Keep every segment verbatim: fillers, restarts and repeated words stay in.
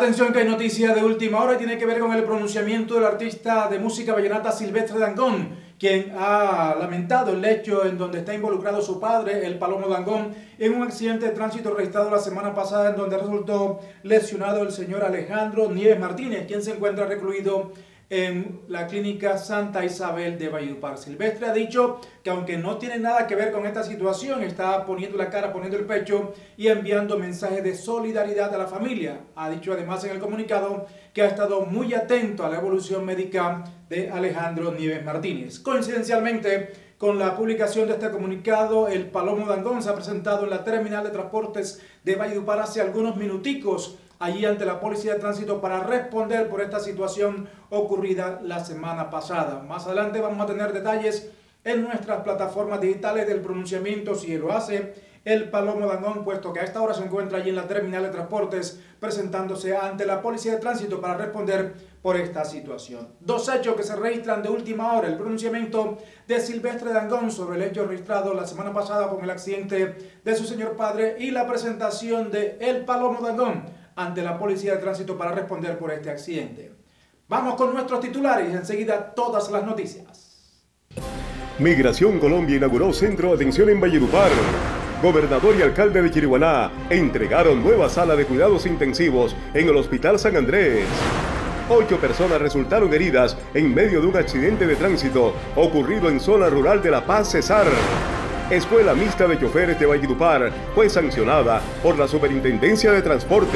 Atención que hay noticia de última hora y tiene que ver con el pronunciamiento del artista de música vallenata Silvestre Dangond, quien ha lamentado el hecho en donde está involucrado su padre, el Palomo Dangond, en un accidente de tránsito registrado la semana pasada en donde resultó lesionado el señor Alejandro Nieves Martínez, quien se encuentra recluido en la clínica Santa Isabel de Valledupar. Silvestre ha dicho que aunque no tiene nada que ver con esta situación, está poniendo la cara, poniendo el pecho y enviando mensajes de solidaridad a la familia. Ha dicho además en el comunicado que ha estado muy atento a la evolución médica de Alejandro Nieves Martínez. Coincidencialmente, con la publicación de este comunicado, el Palomo Dangond se ha presentado en la terminal de transportes de Valledupar hace algunos minuticos, allí ante la Policía de Tránsito, para responder por esta situación ocurrida la semana pasada. Más adelante vamos a tener detalles en nuestras plataformas digitales del pronunciamiento, si lo hace el Palomo Dangond, puesto que a esta hora se encuentra allí en la terminal de transportes presentándose ante la Policía de Tránsito para responder por esta situación. Dos hechos que se registran de última hora: el pronunciamiento de Silvestre Dangond sobre el hecho registrado la semana pasada con el accidente de su señor padre y la presentación de el Palomo Dangond ante la Policía de Tránsito para responder por este accidente. Vamos con nuestros titulares y enseguida todas las noticias. Migración Colombia inauguró centro de atención en Valledupar. Gobernador y alcalde de Chiriguaná entregaron nueva sala de cuidados intensivos en el Hospital San Andrés. Ocho personas resultaron heridas en medio de un accidente de tránsito ocurrido en zona rural de La Paz, Cesar. Escuela Mixta de Choferes de Valledupar fue sancionada por la Superintendencia de Transporte.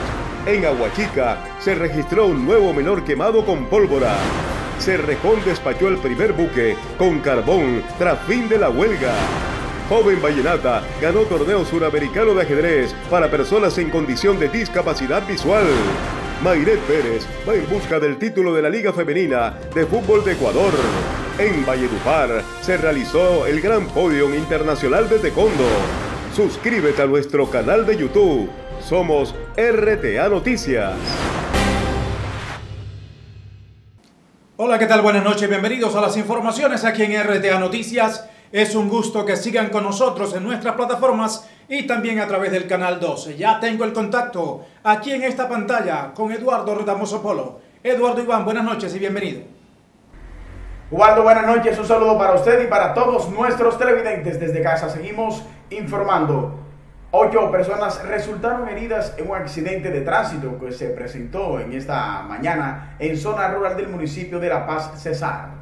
En Aguachica se registró un nuevo menor quemado con pólvora. Cerrejón despachó el primer buque con carbón tras fin de la huelga. Joven vallenata ganó torneo suramericano de ajedrez para personas en condición de discapacidad visual. Mayret Pérez va en busca del título de la Liga Femenina de Fútbol de Ecuador. En Valledupar se realizó el Gran Podium Internacional de Taekwondo. Suscríbete a nuestro canal de YouTube. Somos R T A Noticias. Hola, ¿qué tal? Buenas noches, bienvenidos a las informaciones aquí en R T A Noticias. Es un gusto que sigan con nosotros en nuestras plataformas y también a través del canal doce. Ya tengo el contacto aquí en esta pantalla con Eduardo Retamoso Polo. Eduardo Iván, buenas noches y bienvenido. Ubaldo, buenas noches, un saludo para usted y para todos nuestros televidentes desde casa. Seguimos informando. Ocho personas resultaron heridas en un accidente de tránsito que se presentó en esta mañana en zona rural del municipio de La Paz, Cesar.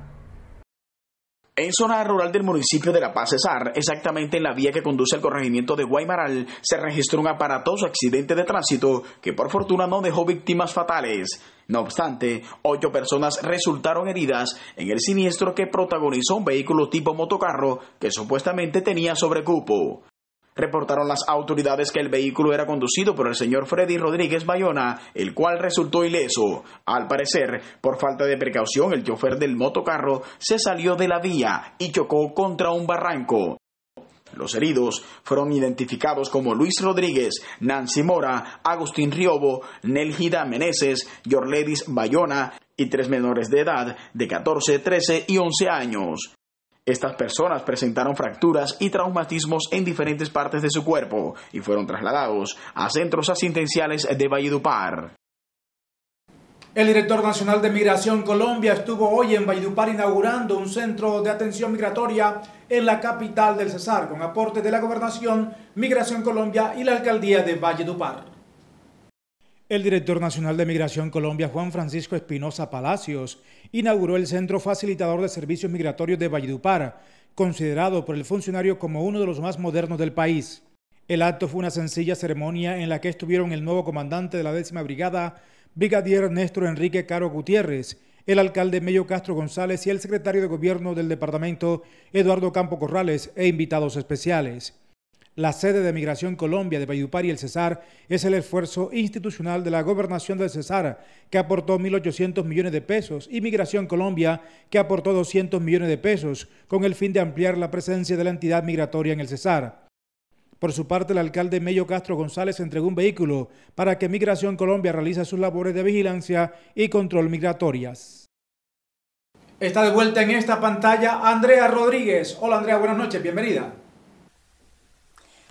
En zona rural del municipio de La Paz, Cesar, exactamente en la vía que conduce al corregimiento de Guaymaral, se registró un aparatoso accidente de tránsito que por fortuna no dejó víctimas fatales. No obstante, ocho personas resultaron heridas en el siniestro que protagonizó un vehículo tipo motocarro que supuestamente tenía sobrecupo. Reportaron las autoridades que el vehículo era conducido por el señor Freddy Rodríguez Bayona, el cual resultó ileso. Al parecer, por falta de precaución, el chofer del motocarro se salió de la vía y chocó contra un barranco. Los heridos fueron identificados como Luis Rodríguez, Nancy Mora, Agustín Riobo, Nelgida Meneses, Yorledis Bayona y tres menores de edad de catorce, trece y once años. Estas personas presentaron fracturas y traumatismos en diferentes partes de su cuerpo y fueron trasladados a centros asistenciales de Valledupar. El director nacional de Migración Colombia estuvo hoy en Valledupar inaugurando un centro de atención migratoria en la capital del Cesar, con aporte de la Gobernación, Migración Colombia y la Alcaldía de Valledupar. El director nacional de Migración Colombia, Juan Francisco Espinosa Palacios, inauguró el Centro Facilitador de Servicios Migratorios de Valledupar, considerado por el funcionario como uno de los más modernos del país. El acto fue una sencilla ceremonia en la que estuvieron el nuevo comandante de la décima brigada, brigadier Néstor Enrique Caro Gutiérrez, el alcalde Mello Castro González y el secretario de Gobierno del departamento, Eduardo Campo Corrales, e invitados especiales. La sede de Migración Colombia de Valledupar y el Cesar es el esfuerzo institucional de la Gobernación del Cesar, que aportó mil ochocientos millones de pesos, y Migración Colombia, que aportó doscientos millones de pesos, con el fin de ampliar la presencia de la entidad migratoria en el Cesar. Por su parte, el alcalde Mello Castro González entregó un vehículo para que Migración Colombia realice sus labores de vigilancia y control migratorias. Está de vuelta en esta pantalla Andrea Rodríguez. Hola Andrea, buenas noches, bienvenida.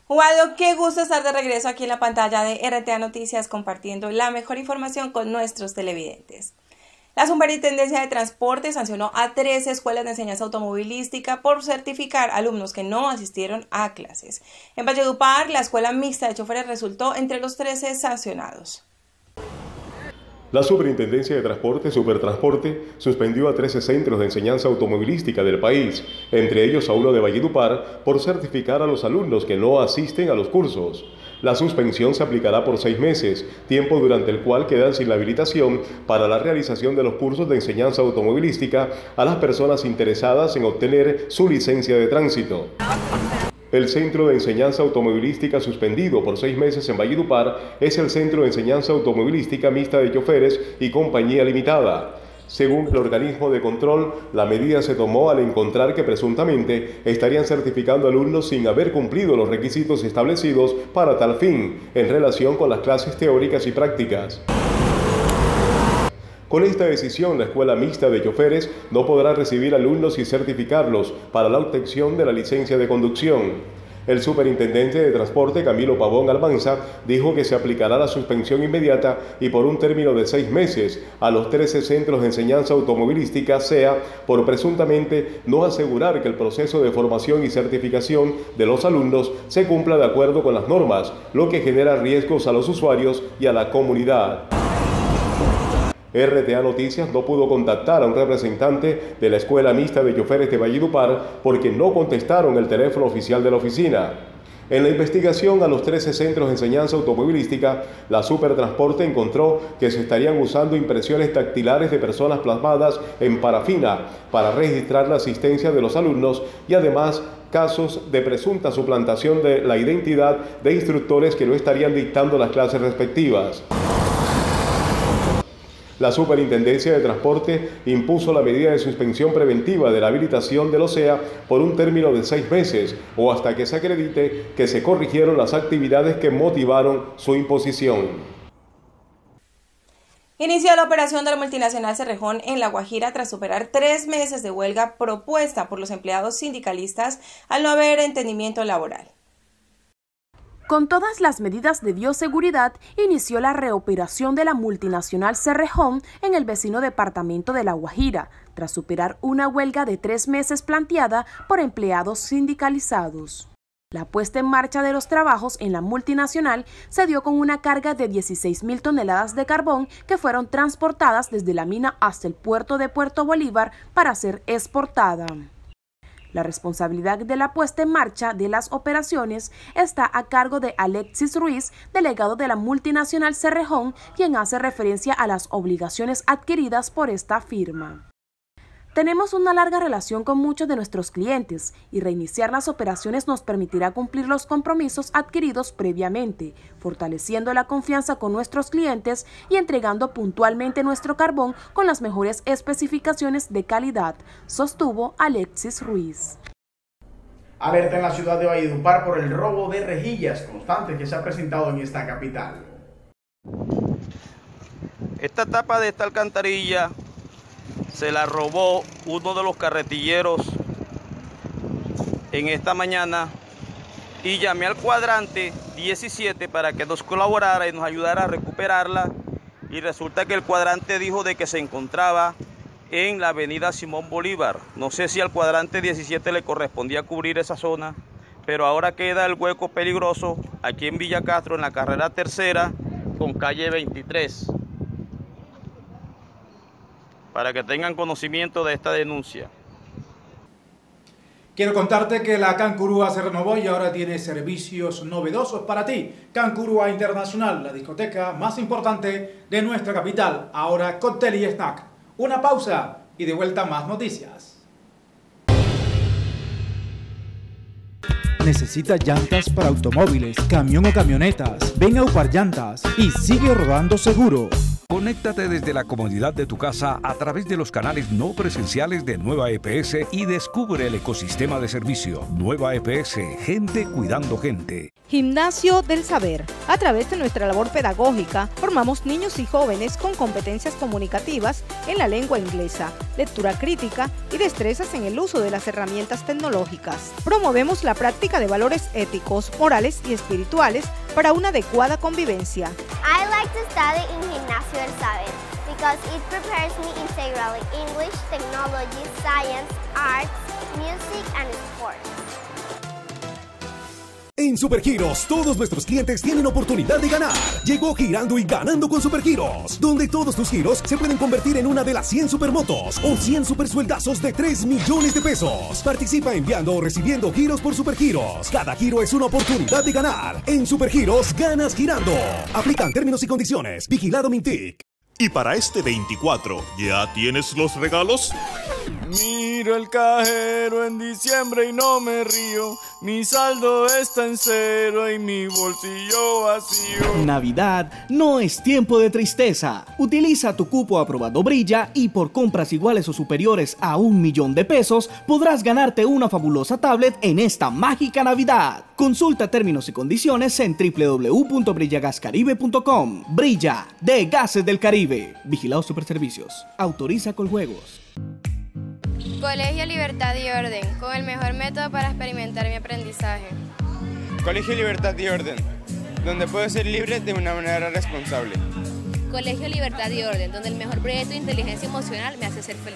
Ubaldo, qué gusto estar de regreso aquí en la pantalla de R T A Noticias compartiendo la mejor información con nuestros televidentes. La Superintendencia de Transporte sancionó a trece escuelas de enseñanza automovilística por certificar alumnos que no asistieron a clases. En Valledupar, la Escuela Mixta de Choferes resultó entre los trece sancionados. La Superintendencia de Transporte, Supertransporte, suspendió a trece centros de enseñanza automovilística del país, entre ellos a uno de Valledupar, por certificar a los alumnos que no asisten a los cursos. La suspensión se aplicará por seis meses, tiempo durante el cual quedan sin la habilitación para la realización de los cursos de enseñanza automovilística a las personas interesadas en obtener su licencia de tránsito. El Centro de Enseñanza Automovilística suspendido por seis meses en Valledupar es el Centro de Enseñanza Automovilística Mixta de Choferes y Compañía Limitada. Según el organismo de control, la medida se tomó al encontrar que presuntamente estarían certificando alumnos sin haber cumplido los requisitos establecidos para tal fin, en relación con las clases teóricas y prácticas. Con esta decisión, la Escuela Mixta de Choferes no podrá recibir alumnos y certificarlos para la obtención de la licencia de conducción. El superintendente de Transporte, Camilo Pavón Almanza, dijo que se aplicará la suspensión inmediata y por un término de seis meses a los trece centros de enseñanza automovilística, sea por presuntamente no asegurar que el proceso de formación y certificación de los alumnos se cumpla de acuerdo con las normas, lo que genera riesgos a los usuarios y a la comunidad. R T A Noticias no pudo contactar a un representante de la Escuela Mixta de Choferes de Valledupar porque no contestaron el teléfono oficial de la oficina. En la investigación a los trece centros de enseñanza automovilística, la Supertransporte encontró que se estarían usando impresiones dactilares de personas plasmadas en parafina para registrar la asistencia de los alumnos y además casos de presunta suplantación de la identidad de instructores que no estarían dictando las clases respectivas. La Superintendencia de Transporte impuso la medida de suspensión preventiva de la habilitación del O S E A por un término de seis meses o hasta que se acredite que se corrigieron las actividades que motivaron su imposición. Inició la operación de la multinacional Cerrejón en La Guajira tras superar tres meses de huelga propuesta por los empleados sindicalistas al no haber entendimiento laboral. Con todas las medidas de bioseguridad, inició la reoperación de la multinacional Cerrejón en el vecino departamento de La Guajira, tras superar una huelga de tres meses planteada por empleados sindicalizados. La puesta en marcha de los trabajos en la multinacional se dio con una carga de dieciséis mil toneladas de carbón que fueron transportadas desde la mina hasta el puerto de Puerto Bolívar para ser exportada. La responsabilidad de la puesta en marcha de las operaciones está a cargo de Alexis Ruiz, delegado de la multinacional Cerrejón, quien hace referencia a las obligaciones adquiridas por esta firma. Tenemos una larga relación con muchos de nuestros clientes y reiniciar las operaciones nos permitirá cumplir los compromisos adquiridos previamente, fortaleciendo la confianza con nuestros clientes y entregando puntualmente nuestro carbón con las mejores especificaciones de calidad, sostuvo Alexis Ruiz. Alerta en la ciudad de Valledupar por el robo de rejillas constante que se ha presentado en esta capital. Esta tapa de esta alcantarilla se la robó uno de los carretilleros en esta mañana y llamé al cuadrante diecisiete para que nos colaborara y nos ayudara a recuperarla, y resulta que el cuadrante dijo de que se encontraba en la avenida Simón Bolívar. No sé si al cuadrante diecisiete le correspondía cubrir esa zona, pero ahora queda el hueco peligroso aquí en Villa Castro, en la carrera tercera con calle veintitrés. Para que tengan conocimiento de esta denuncia. Quiero contarte que la Cancurúa se renovó y ahora tiene servicios novedosos para ti. Cancurúa Internacional, la discoteca más importante de nuestra capital. Ahora cóctel y snack. Una pausa y de vuelta más noticias. ¿Necesitas llantas para automóviles, camión o camionetas? Ven a Upar Llantas y sigue rodando seguro. Conéctate desde la comodidad de tu casa a través de los canales no presenciales de Nueva E P S y descubre el ecosistema de servicio. Nueva E P S, gente cuidando gente. Gimnasio del Saber. A través de nuestra labor pedagógica, formamos niños y jóvenes con competencias comunicativas en la lengua inglesa, lectura crítica y destrezas en el uso de las herramientas tecnológicas. Promovemos la práctica de valores éticos, morales y espirituales para una adecuada convivencia. I like to study in Gimnasio del Saber because it prepares me integrally English, technology, science, arts, music and sports. En Supergiros, todos nuestros clientes tienen oportunidad de ganar. Llegó Girando y Ganando con Supergiros, donde todos tus giros se pueden convertir en una de las cien supermotos o cien supersueldazos de tres millones de pesos. Participa enviando o recibiendo giros por Supergiros. Cada giro es una oportunidad de ganar. En Supergiros, ganas girando. Aplican términos y condiciones. Vigilado Mintic. Y para este veinticuatro, ¿ya tienes los regalos? Miro el cajero en diciembre y no me río. Mi saldo está en cero y mi bolsillo vacío. Navidad no es tiempo de tristeza. Utiliza tu cupo aprobado Brilla y por compras iguales o superiores a un millón de pesos podrás ganarte una fabulosa tablet en esta mágica Navidad. Consulta términos y condiciones en w w w punto brilla gas caribe punto com. Brilla, de Gases del Caribe. Vigilado Superservicios. Autoriza Coljuegos. Colegio Libertad y Orden, con el mejor método para experimentar mi aprendizaje. Colegio Libertad y Orden, donde puedo ser libre de una manera responsable. Colegio Libertad y Orden, donde el mejor proyecto de inteligencia emocional me hace ser feliz.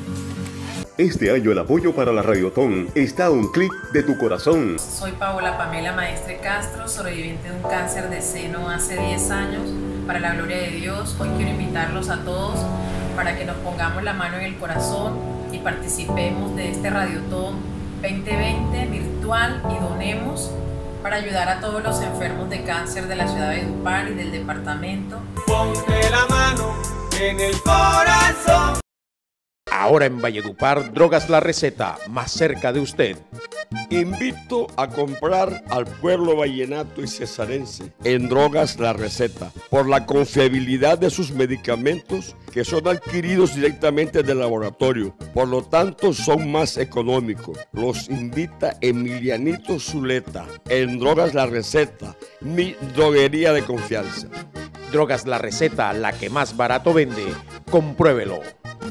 Este año el apoyo para la Radiotón está a un clic de tu corazón. Soy Paola Pamela Maestre Castro, sobreviviente de un cáncer de seno hace diez años. Para la gloria de Dios, hoy quiero invitarlos a todos para que nos pongamos la mano en el corazón y participemos de este Radiotón veinte veinte virtual y donemos para ayudar a todos los enfermos de cáncer de la ciudad de Valledupar y del departamento. Ponte la mano en el corazón. Ahora en Valledupar, Drogas La Receta, más cerca de usted. Invito a comprar al pueblo vallenato y cesarense en Drogas La Receta por la confiabilidad de sus medicamentos que son adquiridos directamente del laboratorio, por lo tanto son más económicos. Los invita Emilianito Zuleta en Drogas La Receta, mi droguería de confianza. Drogas La Receta, la que más barato vende, compruébelo.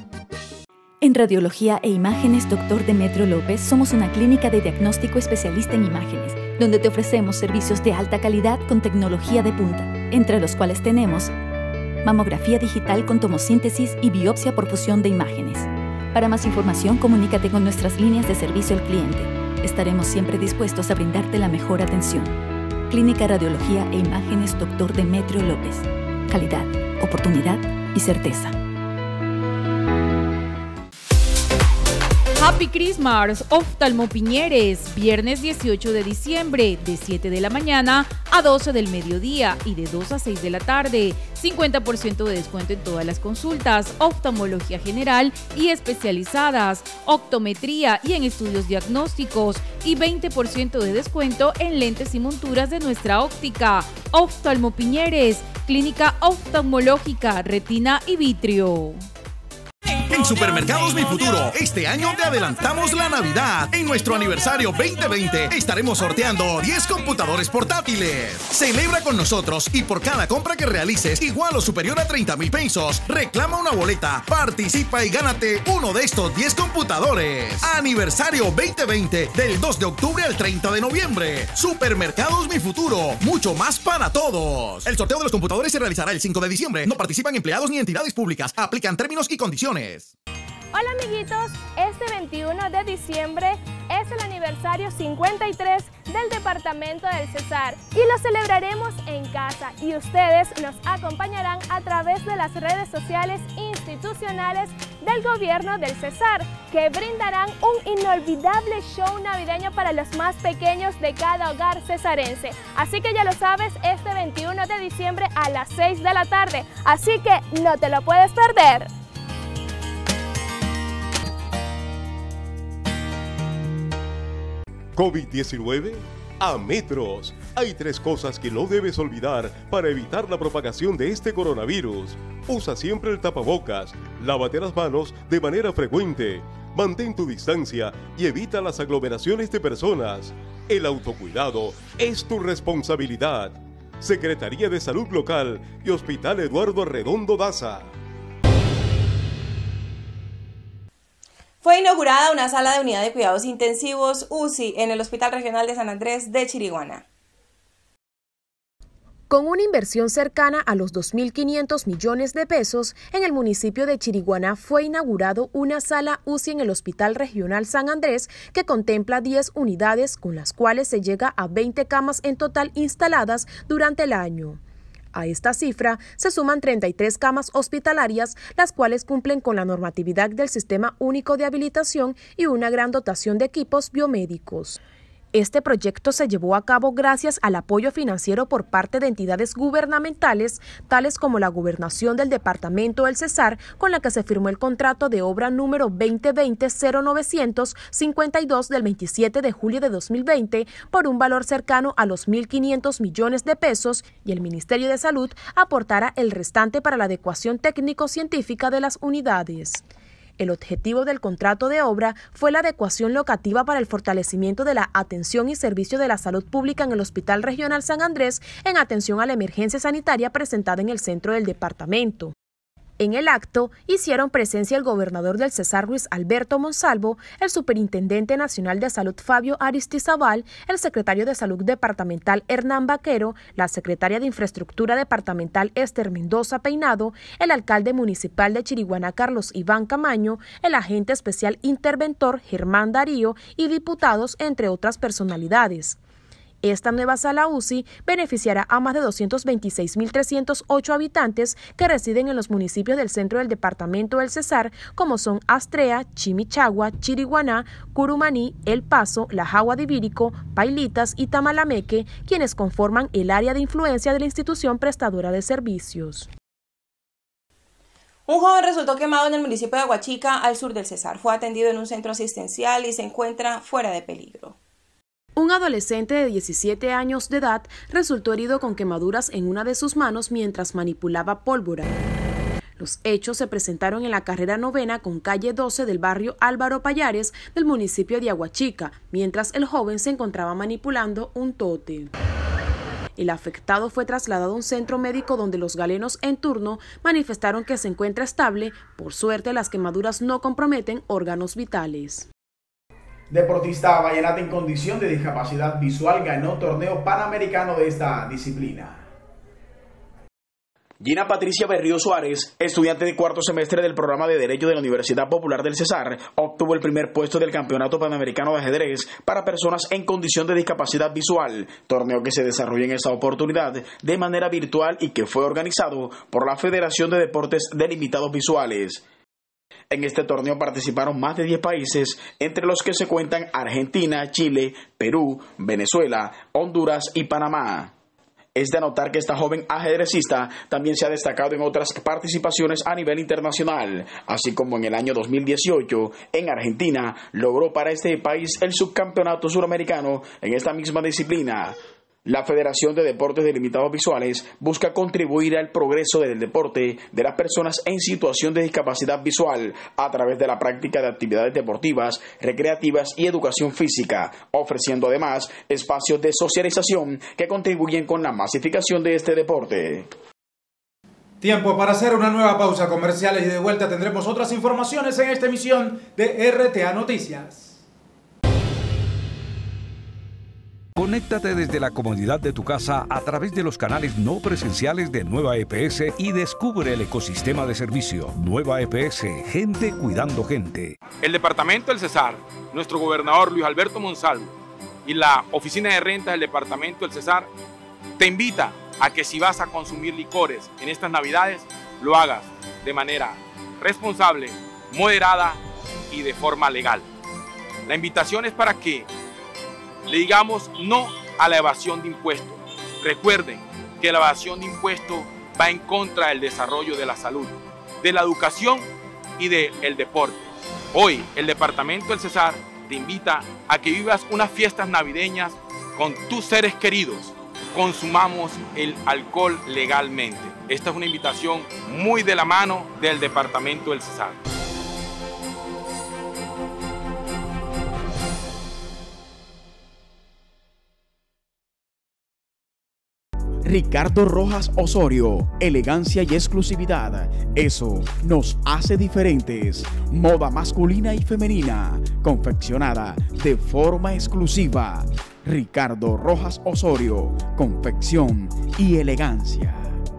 En Radiología e Imágenes Doctor Demetrio López somos una clínica de diagnóstico especialista en imágenes, donde te ofrecemos servicios de alta calidad con tecnología de punta, entre los cuales tenemos mamografía digital con tomosíntesis y biopsia por fusión de imágenes. Para más información, comunícate con nuestras líneas de servicio al cliente. Estaremos siempre dispuestos a brindarte la mejor atención. Clínica Radiología e Imágenes Doctor Demetrio López. Calidad, oportunidad y certeza. Happy Christmas, Oftalmo Piñeres, viernes dieciocho de diciembre, de siete de la mañana a doce del mediodía y de dos a seis de la tarde. cincuenta por ciento de descuento en todas las consultas, oftalmología general y especializadas, optometría y en estudios diagnósticos, y veinte por ciento de descuento en lentes y monturas de nuestra óptica. Oftalmo Piñeres, clínica oftalmológica, retina y vitrio. En Supermercados Mi Futuro, este año te adelantamos la Navidad. En nuestro aniversario veinte veinte estaremos sorteando diez computadores portátiles. Celebra con nosotros y por cada compra que realices igual o superior a treinta mil pesos, reclama una boleta, participa y gánate uno de estos diez computadores. Aniversario veinte veinte del dos de octubre al treinta de noviembre. Supermercados Mi Futuro, mucho más para todos. El sorteo de los computadores se realizará el cinco de diciembre. No participan empleados ni entidades públicas. Aplican términos y condiciones. Hola amiguitos, este veintiuno de diciembre es el aniversario cincuenta y tres del departamento del Cesar y lo celebraremos en casa y ustedes nos acompañarán a través de las redes sociales institucionales del gobierno del Cesar, que brindarán un inolvidable show navideño para los más pequeños de cada hogar cesarense. Así que ya lo sabes, este veintiuno de diciembre a las seis de la tarde, así que no te lo puedes perder. COVID diecinueve a metros. Hay tres cosas que no debes olvidar para evitar la propagación de este coronavirus. Usa siempre el tapabocas, lávate las manos de manera frecuente, mantén tu distancia y evita las aglomeraciones de personas. El autocuidado es tu responsabilidad. Secretaría de Salud Local y Hospital Eduardo Arredondo Daza. Fue inaugurada una sala de unidad de cuidados intensivos U C I en el Hospital Regional de San Andrés de Chiriguaná. Con una inversión cercana a los dos mil quinientos millones de pesos, en el municipio de Chiriguaná fue inaugurado una sala U C I en el Hospital Regional San Andrés que contempla diez unidades con las cuales se llega a veinte camas en total instaladas durante el año. A esta cifra se suman treinta y tres camas hospitalarias, las cuales cumplen con la normatividad del Sistema Único de Habilitación y una gran dotación de equipos biomédicos. Este proyecto se llevó a cabo gracias al apoyo financiero por parte de entidades gubernamentales, tales como la Gobernación del Departamento del Cesar, con la que se firmó el contrato de obra número veinte veinte cero novecientos cincuenta y dos del veintisiete de julio de dos mil veinte por un valor cercano a los mil quinientos millones de pesos, y el Ministerio de Salud aportará el restante para la adecuación técnico-científica de las unidades. El objetivo del contrato de obra fue la adecuación locativa para el fortalecimiento de la atención y servicio de la salud pública en el Hospital Regional San Andrés en atención a la emergencia sanitaria presentada en el centro del departamento. En el acto hicieron presencia el gobernador del Cesar, Luis Alberto Monsalvo, el superintendente nacional de salud Fabio Aristizabal, el secretario de salud departamental Hernán Vaquero, la secretaria de infraestructura departamental Esther Mendoza Peinado, el alcalde municipal de Chiriguaná Carlos Iván Camaño, el agente especial interventor Germán Darío y diputados, entre otras personalidades. Esta nueva sala U C I beneficiará a más de doscientos veintiséis mil trescientos ocho habitantes que residen en los municipios del centro del departamento del Cesar, como son Astrea, Chimichagua, Chiriguaná, Curumaní, El Paso, La Jagua de Ibírico, Pailitas y Tamalameque, quienes conforman el área de influencia de la institución prestadora de servicios. Un joven resultó quemado en el municipio de Aguachica, al sur del Cesar. Fue atendido en un centro asistencial y se encuentra fuera de peligro. Un adolescente de diecisiete años de edad resultó herido con quemaduras en una de sus manos mientras manipulaba pólvora. Los hechos se presentaron en la carrera novena con calle doce del barrio Álvaro Payares del municipio de Aguachica, mientras el joven se encontraba manipulando un tótem. El afectado fue trasladado a un centro médico donde los galenos en turno manifestaron que se encuentra estable. Por suerte, las quemaduras no comprometen órganos vitales. Deportista vallenata en condición de discapacidad visual ganó torneo panamericano de esta disciplina. Gina Patricia Berrío Suárez, estudiante de cuarto semestre del programa de Derecho de la Universidad Popular del Cesar, obtuvo el primer puesto del Campeonato Panamericano de Ajedrez para personas en condición de discapacidad visual, torneo que se desarrolla en esta oportunidad de manera virtual y que fue organizado por la Federación de Deportes de Limitados Visuales. En este torneo participaron más de diez países, entre los que se cuentan Argentina, Chile, Perú, Venezuela, Honduras y Panamá. Es de anotar que esta joven ajedrecista también se ha destacado en otras participaciones a nivel internacional, así como en el año dos mil dieciocho, en Argentina, logró para este país el subcampeonato suramericano en esta misma disciplina. La Federación de Deportes de Limitados Visuales busca contribuir al progreso del deporte de las personas en situación de discapacidad visual a través de la práctica de actividades deportivas, recreativas y educación física, ofreciendo además espacios de socialización que contribuyen con la masificación de este deporte. Tiempo para hacer una nueva pausa comercial y de vuelta tendremos otras informaciones en esta emisión de R T A Noticias. Conéctate desde la comodidad de tu casa a través de los canales no presenciales de Nueva E P S y descubre el ecosistema de servicio. Nueva E P S, gente cuidando gente. El Departamento del Cesar, nuestro gobernador Luis Alberto Monsalvo y la Oficina de Rentas del Departamento del Cesar te invita a que si vas a consumir licores en estas Navidades, lo hagas de manera responsable, moderada y de forma legal. La invitación es para que le digamos no a la evasión de impuestos. Recuerden que la evasión de impuestos va en contra del desarrollo de la salud, de la educación y del deporte. Hoy el Departamento del Cesar te invita a que vivas unas fiestas navideñas con tus seres queridos, consumamos el alcohol legalmente. Esta es una invitación muy de la mano del Departamento del Cesar. Ricardo Rojas Osorio, elegancia y exclusividad, eso nos hace diferentes. Moda masculina y femenina, confeccionada de forma exclusiva. Ricardo Rojas Osorio, confección y elegancia.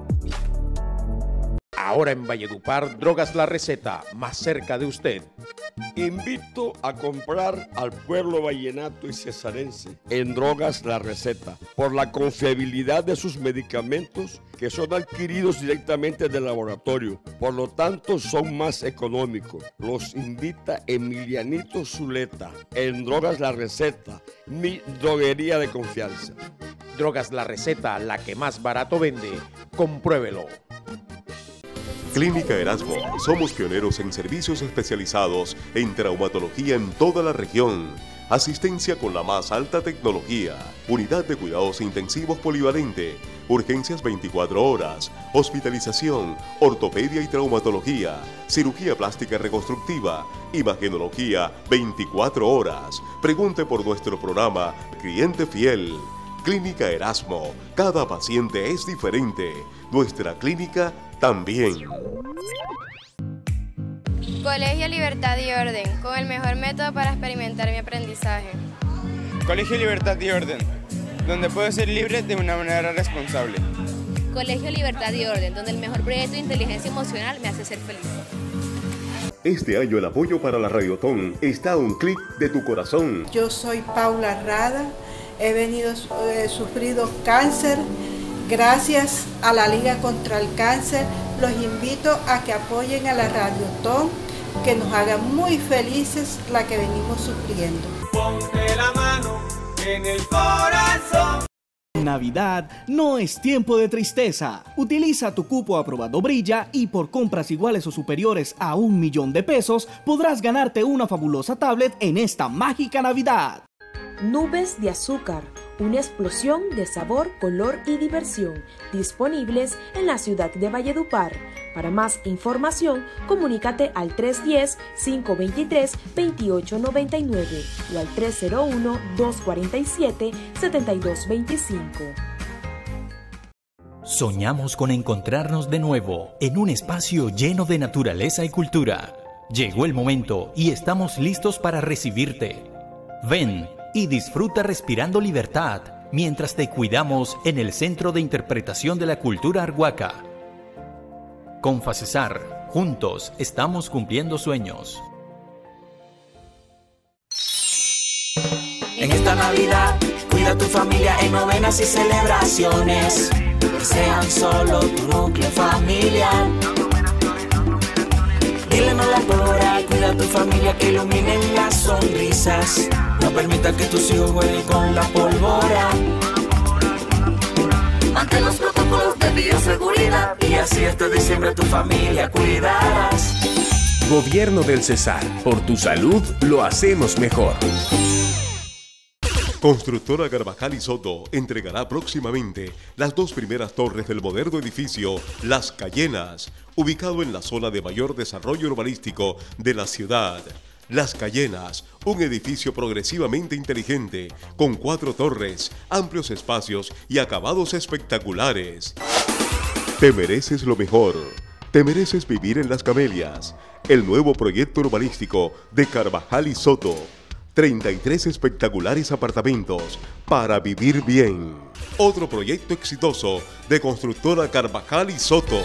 Ahora en Valledupar, Drogas La Receta, más cerca de usted. Invito a comprar al pueblo vallenato y cesarense en Drogas La Receta por la confiabilidad de sus medicamentos que son adquiridos directamente del laboratorio, por lo tanto son más económicos. Los invita Emilianito Zuleta en Drogas La Receta, mi droguería de confianza. Drogas La Receta, la que más barato vende, compruébelo. Clínica Erasmo. Somos pioneros en servicios especializados en traumatología en toda la región. Asistencia con la más alta tecnología. Unidad de cuidados intensivos polivalente. Urgencias veinticuatro horas. Hospitalización. Ortopedia y traumatología. Cirugía plástica reconstructiva. Imagenología veinticuatro horas. Pregunte por nuestro programa Cliente Fiel. Clínica Erasmo. Cada paciente es diferente. Nuestra clínica también. Colegio Libertad y Orden, con el mejor método para experimentar mi aprendizaje. Colegio Libertad y Orden, donde puedo ser libre de una manera responsable. Colegio Libertad y Orden, donde el mejor proyecto de inteligencia emocional me hace ser feliz. Este año el apoyo para la Radiotón está a un clic de tu corazón. Yo soy Paula Rada, he venido, he sufrido cáncer. Gracias a la Liga contra el Cáncer, los invito a que apoyen a la Radiotón, que nos haga muy felices la que venimos sufriendo. Ponte la mano en el corazón. Navidad no es tiempo de tristeza. Utiliza tu cupo aprobado Brilla y por compras iguales o superiores a un millón de pesos podrás ganarte una fabulosa tablet en esta mágica Navidad. Nubes de azúcar, una explosión de sabor, color y diversión, disponibles en la ciudad de Valledupar. Para más información, comunícate al tres uno cero, cinco dos tres, dos ocho nueve nueve o al tres cero uno, dos cuatro siete, siete dos dos cinco. Soñamos con encontrarnos de nuevo en un espacio lleno de naturaleza y cultura. Llegó el momento y estamos listos para recibirte. Ven y disfruta respirando libertad mientras te cuidamos en el Centro de Interpretación de la Cultura Arhuaca. Con FACESAR, juntos estamos cumpliendo sueños. En esta Navidad, cuida a tu familia en novenas y celebraciones, que sean solo tu núcleo familiar. Dile no a la pólvora, cuida a tu familia, que iluminen las sonrisas. No permita que tus hijos jueguen con la pólvora. Mantén los protocolos de bioseguridad y así este diciembre tu familia cuidarás. Gobierno del Cesar, por tu salud lo hacemos mejor. Constructora Carvajal y Soto entregará próximamente las dos primeras torres del moderno edificio Las Cayenas, ubicado en la zona de mayor desarrollo urbanístico de la ciudad. Las Cayenas, un edificio progresivamente inteligente, con cuatro torres, amplios espacios y acabados espectaculares. Te mereces lo mejor. Te mereces vivir en Las Camelias, el nuevo proyecto urbanístico de Carvajal y Soto. treinta y tres espectaculares apartamentos para vivir bien. Otro proyecto exitoso de Constructora Carvajal y Soto.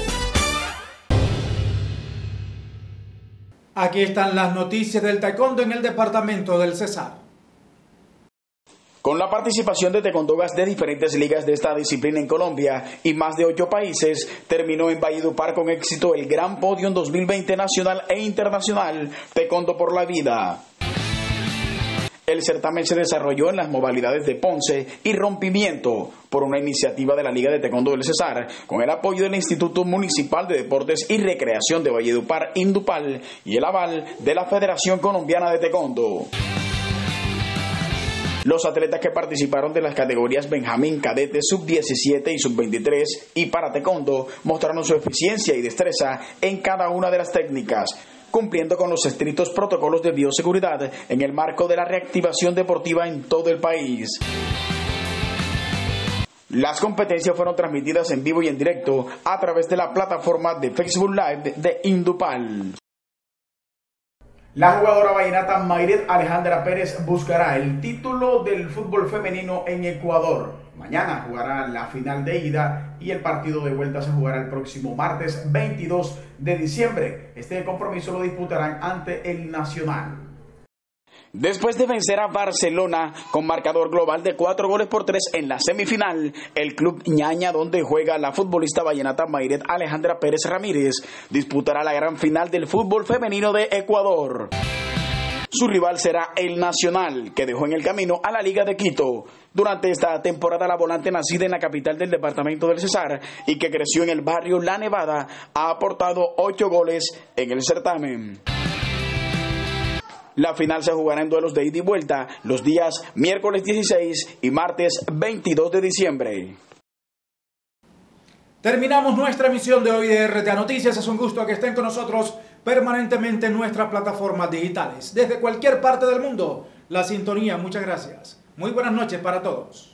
Aquí están las noticias del taekwondo en el departamento del Cesar. Con la participación de taekwondogas de diferentes ligas de esta disciplina en Colombia y más de ocho países, terminó en Valledupar con éxito el Gran Podio en dos mil veinte nacional e internacional Taekwondo por la Vida. El certamen se desarrolló en las modalidades de Ponce y Rompimiento por una iniciativa de la Liga de Taekwondo del Cesar, con el apoyo del Instituto Municipal de Deportes y Recreación de Valledupar, Indupal, y el aval de la Federación Colombiana de Taekwondo. Los atletas que participaron de las categorías Benjamín, Cadete, sub diecisiete y sub veintitrés y para taekwondo mostraron su eficiencia y destreza en cada una de las técnicas, cumpliendo con los estrictos protocolos de bioseguridad en el marco de la reactivación deportiva en todo el país. Las competencias fueron transmitidas en vivo y en directo a través de la plataforma de Facebook Live de Indupal. La jugadora vallenata Mayret Alejandra Pérez buscará el título del fútbol femenino en Ecuador. Mañana jugará la final de ida y el partido de vuelta se jugará el próximo martes veintidós de diciembre. Este compromiso lo disputarán ante el Nacional. Después de vencer a Barcelona con marcador global de cuatro goles por tres en la semifinal, el club Ñaña, donde juega la futbolista vallenata Mayret Alejandra Pérez Ramírez, disputará la gran final del fútbol femenino de Ecuador. Su rival será el Nacional, que dejó en el camino a la Liga de Quito. Durante esta temporada, la volante nacida en la capital del departamento del Cesar y que creció en el barrio La Nevada, ha aportado ocho goles en el certamen. La final se jugará en duelos de ida y vuelta los días miércoles dieciséis y martes veintidós de diciembre. Terminamos nuestra emisión de hoy de R T A Noticias. Es un gusto que estén con nosotros permanentemente en nuestras plataformas digitales. Desde cualquier parte del mundo, la sintonía. Muchas gracias. Muy buenas noches para todos.